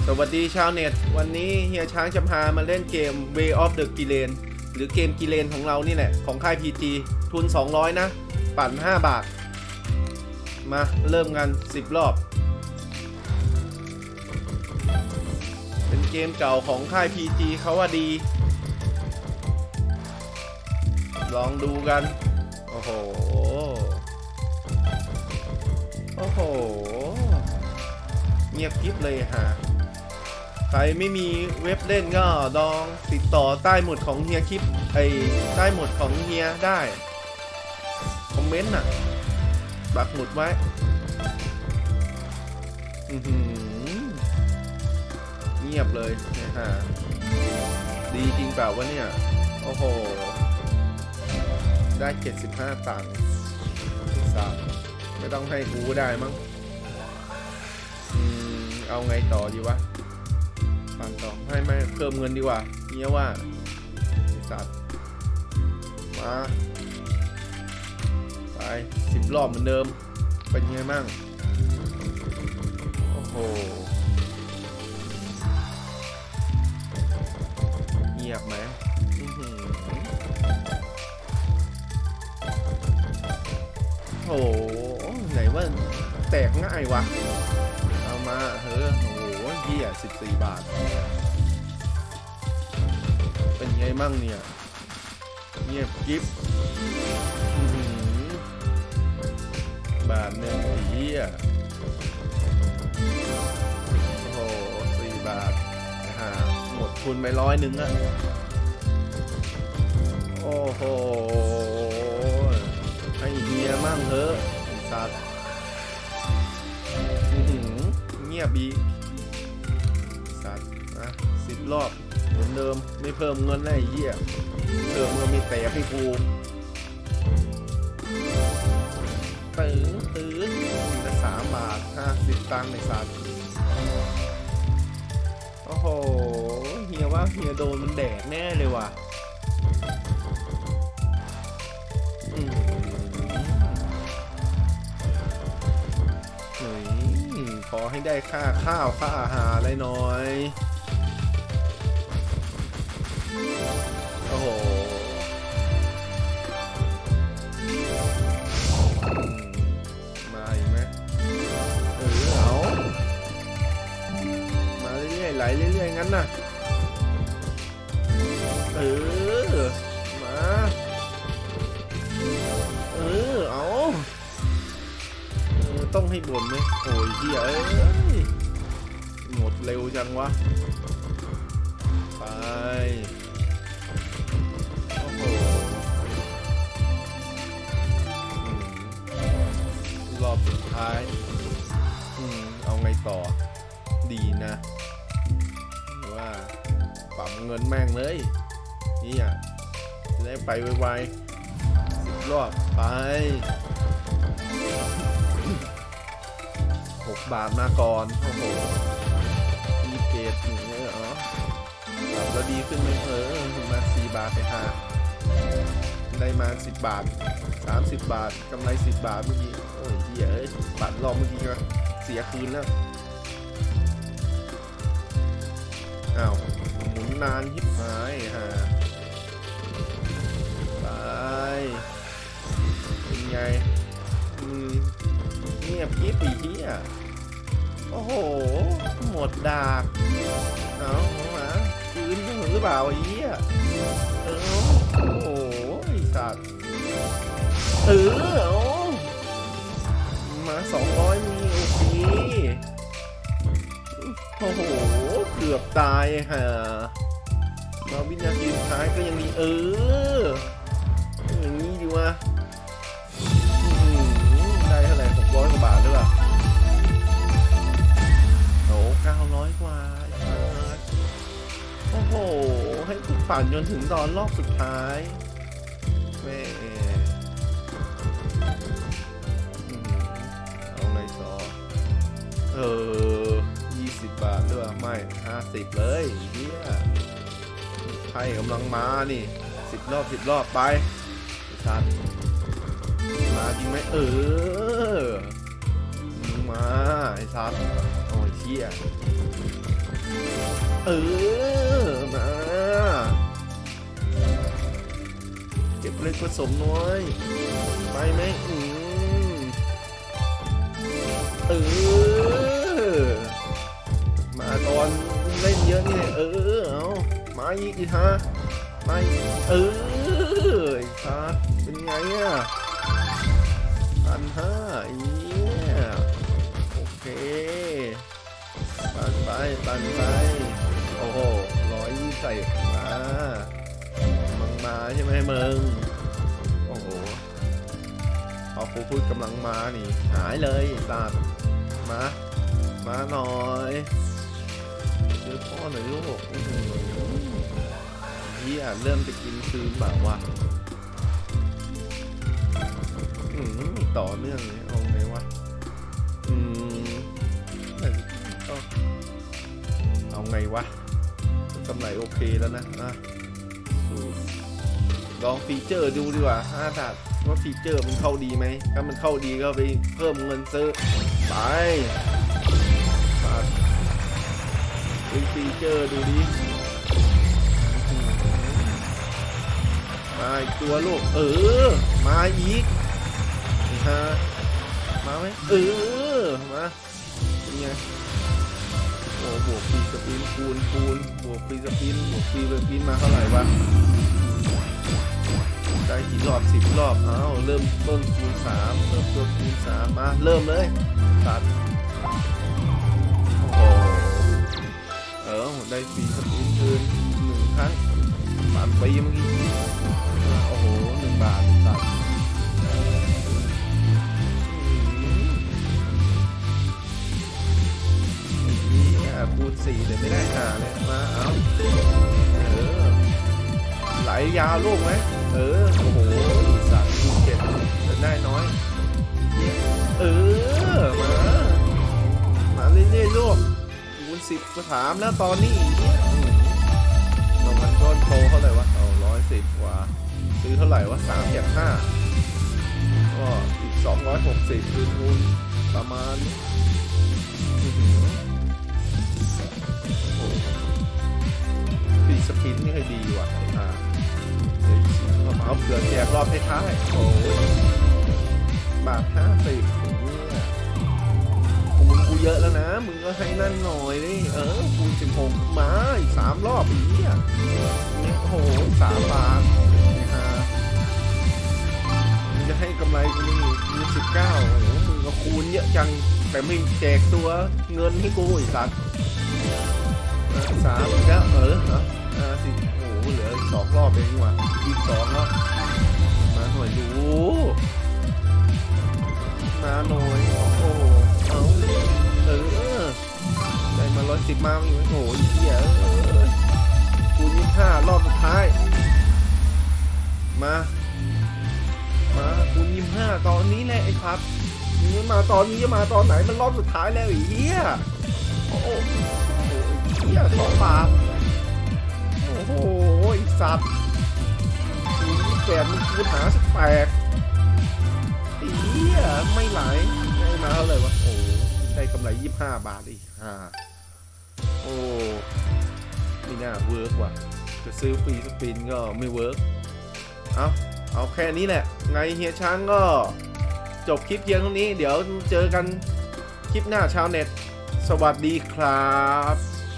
สวัสดีชาวเน็ตวันนี้เฮียช้างจะพามาเล่นเกม Way of the Gilen หรือเกมกิเลนของเรานี่แหละของค่าย PG ทุน200นะปั่น5 บาทมาเริ่มกัน10 รอบเป็นเกมเก่าของค่าย PG เขาว่าดีลองดูกันโอ้โหโอ้โหเงียบกริบเลยฮะใครไม่มีเว็บเล่นก็ลองติดต่อใต้หมุดของเฮียคลิปใต้หมุดของเฮียได้คอมเมนต์น่ะปักหมุดไว้เงียบเลยนะฮะดีจริงเปล่าวะเนี่ยโอ้โหได้75 ตังค์ไม่ต้องให้กูได้มั้งเอาไงต่อดีวะปั่นต่อไม่เพิ่มเงินดีกว่าเนี่ยว่าสัตว์มาไป10 รอบเหมือนเดิมเป็นไงมั่งโอ้โหเงียบไหมโอ้โหไหนว่าแตกง่ายวะเอามาเฮ้ยโอ้โหเหี้ย14 บาทเป็นไงมั่งเนี่ยเงียบกิ๊บบาทหนึ่งเหี้ยโอ้โห4 บาทหมดทุนไป100อะโอ้โหให้เฮียมั่งเถอะสัตว์เงียบอีกสัตว์นะ10 รอบเหมือนเดิมไม่เพิ่มเงินเลยเหี้ยเพิ่มเงินมีแต่ให้กูตื้อละ3 บาท50 ตังค์ในสัตว์โอ้โหเฮียว่าเฮียโดนมันแดกแน่เลยว่ะขอให้ได้ค่าข้าวค่าอาหารอะไรหน่อยโอ้โหมาอีกไหมเอามาเรื่อยๆไหลเรื่อยๆงั้นน่ะมาเอาต้องให้บ่นไหมโอ้ยเหี้ยหมดเร็วจังวะไปโอ้โหรอบสุดท้ายเอาไงต่อดีนะว่าปั๊มเงินแม่งเลยนี่อ่ะจะได้ไปไวๆ10 รอบไป6 บาทมาก่อนโอ้โหมีเพจอย่างเงี้ยเหรอแล้วดีขึ้นไหมมา4 บาทไปได้มา10 บาท30 บาทกำไร10 บาทเมื่อกี้โอ้ยเหี้ยบัตรรอบเมื่อกี้ก็เสียคืนแล้วอ้าวหมุนนานยิบหายไปเป็นไงเงียบกิ๊บอีเหี้ยโอ้โหหมดดากเอามาคืนหรือเปล่าไอ้เหี้ยโอ้โหไอ้สัตว์มา200มีโอเคโอ้โหเกือบตายมาวินาทีสุดท้ายก็ยังมีอย่างนี้ดีวะได้เท่าไหร่600 กว่าบาทหรือเปล่าโอ้900 กว่าโอ้โหให้กูปั่นจนถึงตอนรอบสุดท้ายแม่เอาไงต่อ20 บาทหรือเปล่าไม่50เลยเฮียไพ่กำลังมานี่10 รอบไปชัดมาจริงไหมมาไอ้ซับโอ้ยเชี่ยเออมาเก็บเล็กผสมน้อยไปไหมเออมาตอนเล่นเยอะนี่เอามาอีกฮะมาไอ้ครับเป็นไงอ่ะ1,500โอเคปั่นไปโอ้โห120ใส่มาใช่ไหมมึงโอ้โหพอครูพูดกำลังมานี่หายเลยสัตว์มาหน่อยเจอพ่อหน่อยลูกเฮียเริ่มจะกินคืนแบบว่าต่อเนื่องเลยเอาไงวะเอาไงวะกำไรโอเคแล้วนะลองฟีเจอร์ดูดีกว่า5 ดาบว่าฟีเจอร์มันเข้าดีไหมถ้ามันเข้าดีก็ไปเพิ่มเงินซื้อไปฟีเจอร์ดูดิมาอีกตัวลูกมาอีกมาไหมมาเป็นไงโอ้บวกฟรีสปินคูณบวกฟรีสปินมาเท่าไหร่วะได้กี่รอบ10 รอบเริ่มต้นคูณ3เริ่มต้นคูณ3มาเริ่มเลยตัดโอ้โหได้ฟรีสปินคืน1 ครั้งปั่นไปเมื่อกี้โอ้โห1 บาทตัดคูณ4เลยไม่ได้เลยมาไหลยาวลูกไหมโอ้โหสัตว์คูณ7จะได้น้อยมาเรื่อยๆลูกคูณ10 ก็ถามแล้วตอนนี้ลงมันก้อนโตเท่าไหร่วะ110 กว่าซื้อเท่าไหร่วะ3 จาก 5ก็อีก260คือคูณประมาณปีสปินนี่เคยดีว่ะเอาเผื่อแจกรอบท้ายๆโอ้บาท50เนี่ยคูณกูเยอะแล้วนะมึงก็ให้นั่นหน่อยดิคูณ16มาอีก3 รอบอีกเนี่ยโอ้โห3 บาทมึงจะให้กำไรกูนี่คูณ19โอ้โหมึงก็คูณเยอะจังแต่ไม่แจกตัวเงินให้กูอีกสัตว์3แล้วสิโอ้โหเหลืออีก2 รอบเองว่ะอีก2แล้วมาหน่อยดูมาหน่อยโอ้โหได้มา110มาอีกโอ้โหเหี้ยคูณ25 รอบสุดท้ายมาคูณ25ตอนนี้แหละไอ้ครับมึงมาตอนนี้จะมาตอนไหนมันรอบสุดท้ายแล้วไอ้เหี้ยโอ้2 บาทโอ้โหอีสัตว์8มันคูณหา18เหี้ยไม่ไหลได้มาเท่าไหร่วะโอ้ได้กำไร25 บาทอีกโอ้ไม่น่าเวิร์กว่ะจะซื้อฟรีสปินก็ไม่เวิร์กเอาแค่นี้แหละไงเฮียช้างก็จบคลิปเพียงเท่านี้เดี๋ยวเจอกันคลิปหน้าชาวเน็ตสวัสดีครับ